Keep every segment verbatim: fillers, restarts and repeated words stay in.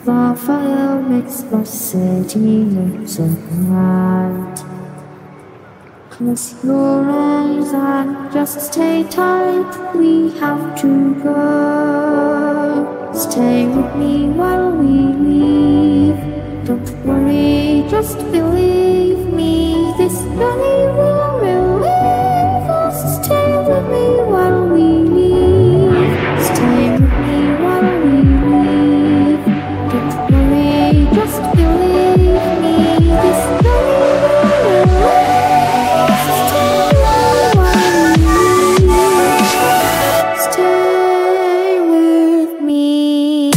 The fire makes the city look so bright. Close your eyes and just stay tight. We have to go. Stay with me while we leave. Don't worry, just believe me. This journey will relieve us. Stay with me while we leave. Stay with me while we leave. Don't worry, just believe me. This journey will relieve us. Stay with me while we leave. Stay with me.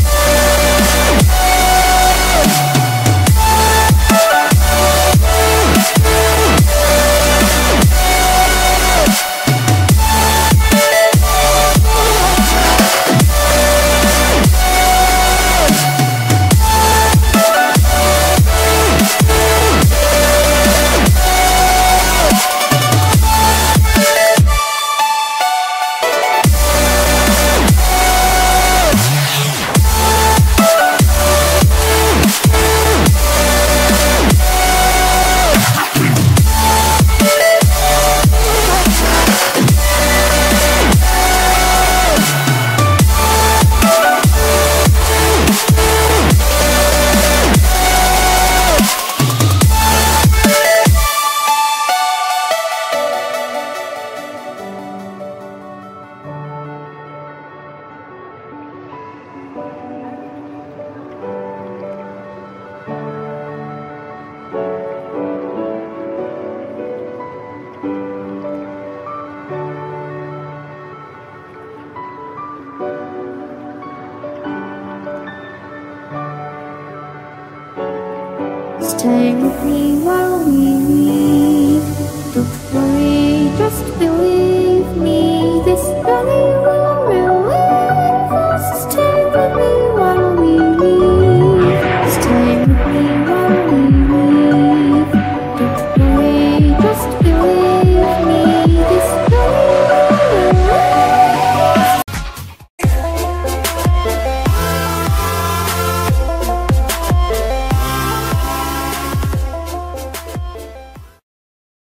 Stay with me while we leave. Don't worry, just believe me. This journey will relieve us. Stay with me while we leave. Stay with me while we leave. Don't worry, just